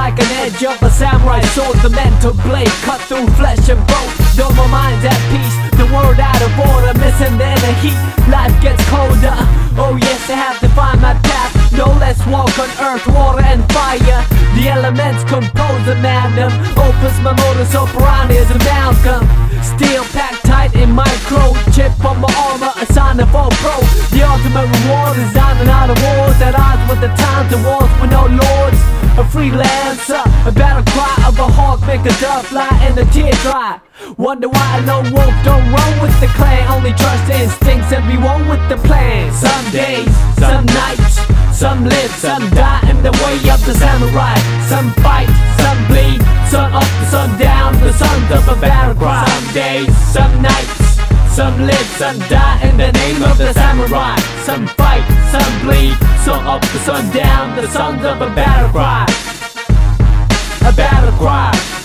like an edge of a samurai sword. The mental blade cut through flesh and bone. Though my mind's at peace, the world out of order, missing in the heat, life gets colder. Oh yes, I have to find my path. No less walk on earth, water and fire. The elements compose the magnum. Opus my modus operandi is amalgam. Steel packed tight in micro. Chip on my armor, a sign of all pro. The ultimate reward is diamond out of wars. At odds with the times and wars with no lords. A freelancer, a battle cry of a hawk. Make a dove fly and a tear dry. Wonder why a lone wolf don't run with the clan. Only trust the instincts and be one with the plan. Some days, some nights, some live, some die in the way of the samurai. Some fight, some bleed, sun up, the sun down, the sons of a battle cry. Some days, some nights, some live, some die in the name of the samurai. Some fight, some bleed, sun up, the sun down, the sons of a battle cry. A battle cry.